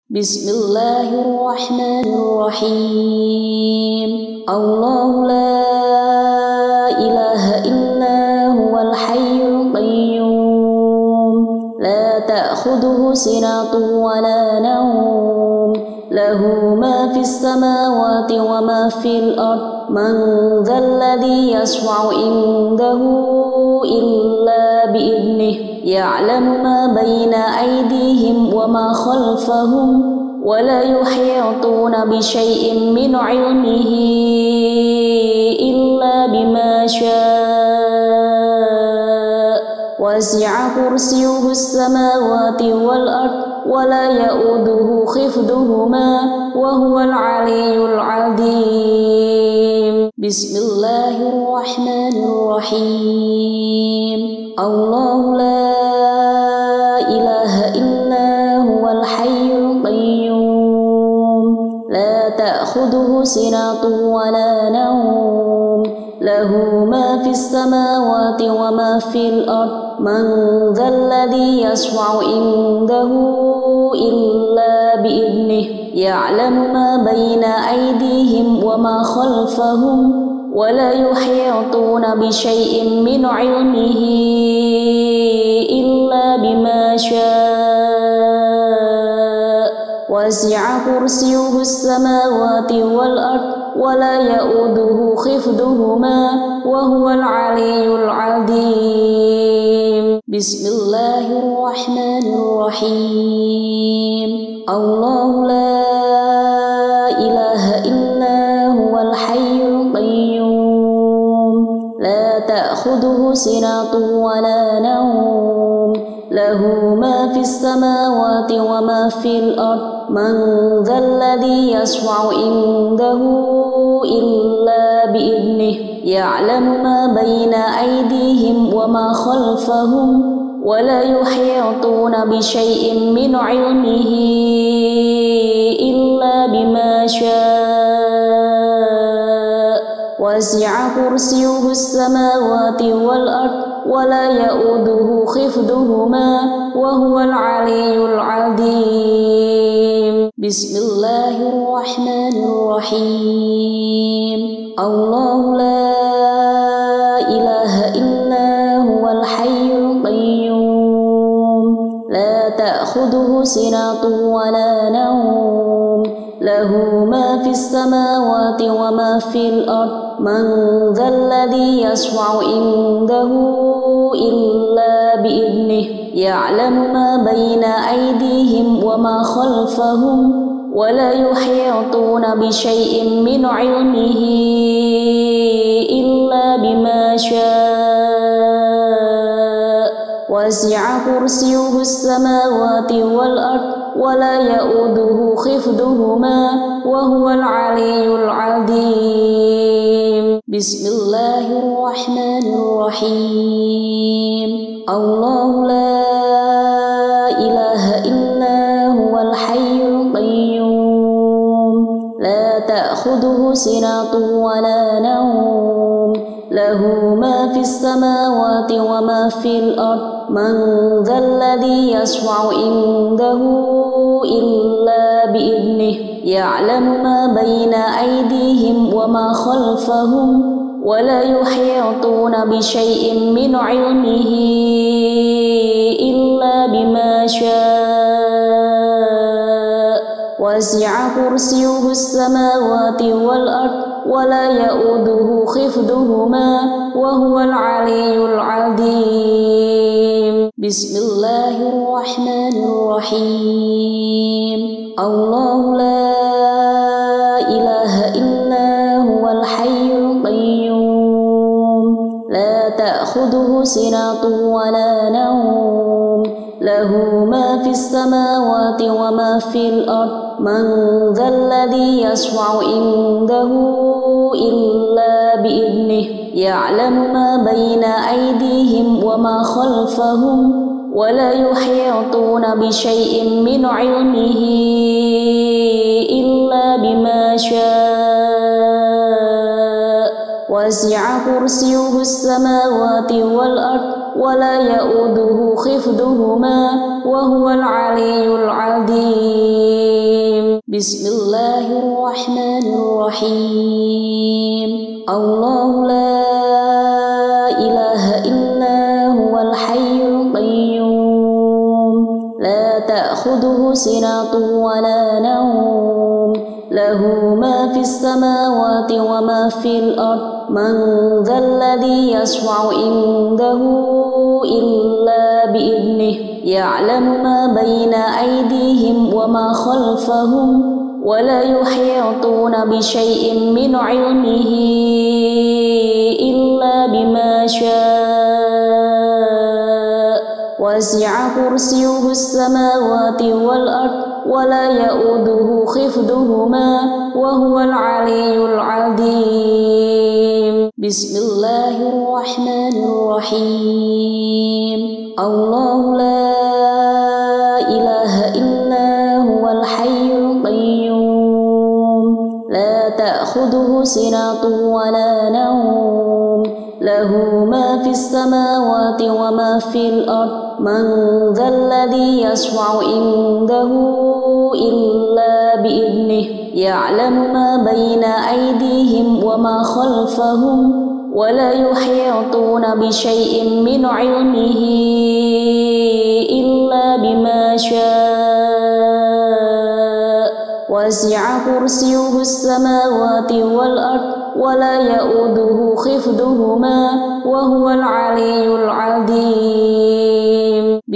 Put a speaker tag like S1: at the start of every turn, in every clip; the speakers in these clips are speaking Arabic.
S1: Bismillahirrahmanirrahim. Allahu la ilaha illa huwal hayyul qayyum. La ta'khudhuhu sinatun wa la nawm. Lahu ma fis samawati wa ma fil ard. Man dhal ladhi yashfa'u indahu illa bi'idhnih. Ya'lamu ma bayna aydihim wa ma khalfahum. ولا يحيطون بشيء من علمه إلا بما شاء وسع كرسيه السماوات والأرض ولا يؤوده حفظهما وهو العلي العظيم. بسم الله الرحمن الرحيم. الله لا إله إلا هو الحي القيوم. لا تأخذه سنة ولا نوم. له ما في السماوات وما في الأرض. من ذا الذي يشفع عنده إلا بإذنه. يعلم ما بين أيديهم وما خلفهم ولا يحيطون بشيء من علمه إلا بما شاء وسع كرسيه السماوات والأرض ولا يؤوده حفظهما وهو العلي العظيم. بسم الله الرحمن الرحيم. الله لا إله إلا هو الحي القيوم. لا تأخذه سنة ولا نوم. له ما في السماوات وما في الأرض. من ذا الذي يشفع عنده إلا بإذنه. يعلم ما بين أيديهم وما خلفهم ولا يحيطون بشيء من علمه إلا بما شاء وسع كرسيه السماوات والأرض ولا يؤوده حفظهما وهو العلي العظيم. بسم الله الرحمن الرحيم. الله لا إله إلا هو الحي القيوم. لا تأخذه سنة ولا نوم. له ما في السماوات وما في الأرض. من ذا الذي يشفع عنده إلا بإذنه. يعلم ما بين أيديهم وما خلفهم ولا يحيطون بشيء من علمه إلا بما شاء وسع كرسيه السماوات والأرض ولا يؤوده حفظهما وهو العلي العظيم. بسم الله الرحمن الرحيم. الله لا إله إلا هو الحي القيوم. لا تأخذه سنة ولا نوم. له ما في السماوات وما في الأرض. من ذا الذي يشفع عنده إلا بإذنه. يعلم ما بين أيديهم وما خلفهم ولا يحيطون بشيء من علمه إلا بما شاء وسع كرسيه السماوات والأرض ولا يؤوده حفظهما وهو العلي العظيم. بسم الله الرحمن الرحيم. الله لا إله إلا هو الحي القيوم. لا تأخذه سنة ولا نوم. له ما في السماوات وما في الأرض. من ذا الذي يشفع عنده إلا بإذنه. يعلم ما بين أيديهم وما خلفهم ولا يحيطون بشيء من علمه إلا بما شاء وسع كرسيه السماوات والأرض ولا يؤوده حفظهما وهو العلي العظيم. Bismillahirrahmanirrahim. Allahu la ilaha illa huwal hayyul qayyum. La ta'khudhuhu sinatun wa la nawm. Lahu ma fis samawati wa ma fil ard. Man dzalladzi yashfa'u indahu illa bi'idhnihi. Ya'lamu ma bayna aydihim wa ma khalfahum. Wa la yuhituna bi syai'in min 'ilmihi illa bima syaa'. Wasi'a kursiyyuhu as-samawati wal ard wa la ya'uduhu khifduhuma wa huwal 'aliyyul 'azim. Bismillahirrahmanirrahim. Allahu la ilaha illa huwal hayyul qayyum. La ta'khudhuhu sinatun wa la nawm. Lahu ma fis samawati wa ma fil ard. Man dzalladzi yashfa'u indahu illa bi'idhnihi. Ya'lamu ma bayna aydihim wa ma khalfahum. Wa la yuhituna bi syai'in min 'ilmihi illa bima syaa'. Wasi'a kursiyyuhu as-samawati wal ard wa la ya'uduhu khifduhuma wa huwal 'aliyyul 'azim.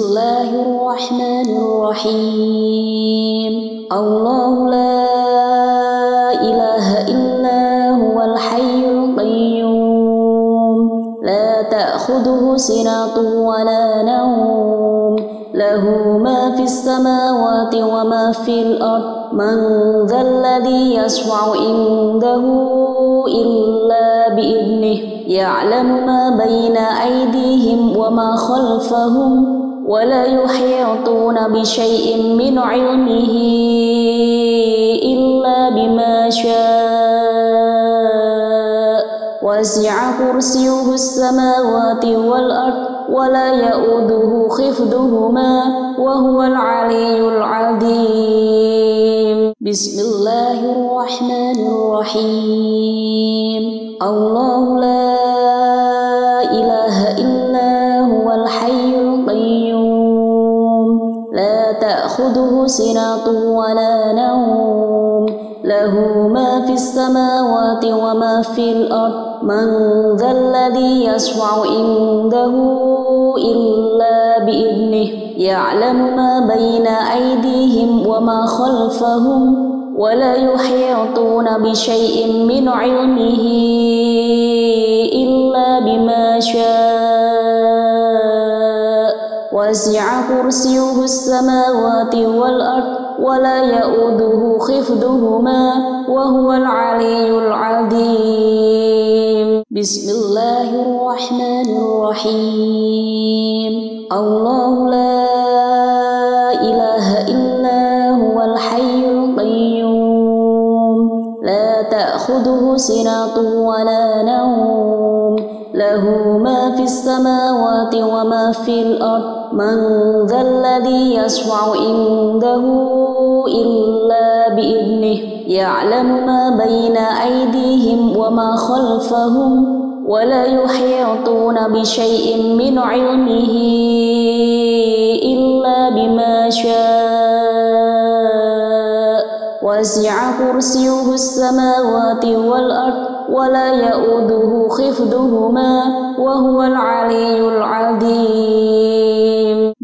S1: Bismillahirrahmanirrahim. Allahu la ilaha illa huwal hayyul qayyum. La ta'khudhuhu sinatun wa la nawm. Lahu ma fis samawati wa ma fil ard. Man dzalladzi yashfa'u indahu illa bi'idhnihi. Ya'lamu ma bayna aydihim wa ma khalfahum. Wa la yuhituna bi syai'in min 'ilmihi illa bima syaa'. Wasi'a kursiyyuhu as-samawati wal ard wa la ya'uduhu khifduhuma wa huwal 'aliyyul 'azim. Bismillahirrahmanirrahim. Allahu la ilaha illa huwal hayyul qayyum. La ta'khudhuhu sinatun wa la nawm. Lahu ma fis samawati wa ma fil ard. Man dzalladzi yashfa'u indahu illa bi'idhnihi. Ya'lamu ma bayna aydihim wa ma khalfahum. Wa la yuhituna bi syai'in min 'ilmihi illa bima syaa'. Wasi'a kursiyyuhu as-samawati wal ard wa la ya'uduhu khifduhuma wa huwal 'aliyyul 'azim. Bismillahirrahmanirrahim. Allahu la ilaha illa huwal hayyul qayyum. La ta'khudhuhu sinatun wa la nawm. Lahu ma fis samawati wa ma fil ard. Man dzalladzi yashfa'u indahu illa bi'idhnihi. Ya'lamu ma bayna aydihim wa ma khalfahum. Wa la yuhituna bi syai'in min 'ilmihi illa bima syaa'. Wasi'a kursiyyuhu as-samawati wal ard wa la ya'uduhu khifduhuma wa huwal 'aliyyul 'azim.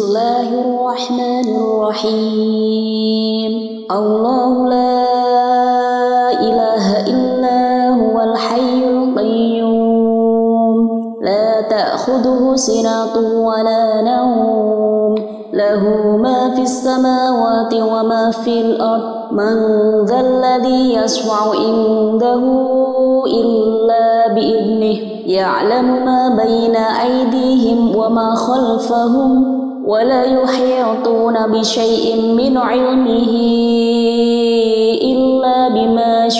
S1: Bismillahirrahmanirrahim. Allahu la ilaha illa huwal hayyul qayyum. La ta'khudhuhu sinatun wa la nawm. Lahu ma fis samawati wa ma fil ard. Man dzalladzi yashfa'u indahu illa bi'idhnihi. Ya'lamu ma bayna aydihim wa ma khalfahum. Wa la yuhituna bi syai'in min 'ilmihi illa bima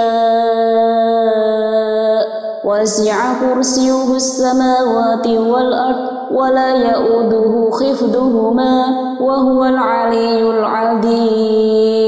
S1: syaa'. Wasi'a kursiyyuhu as-samawati wal ard wa la ya'uduhu khifduhuma wa huwal 'aliyyul 'azim.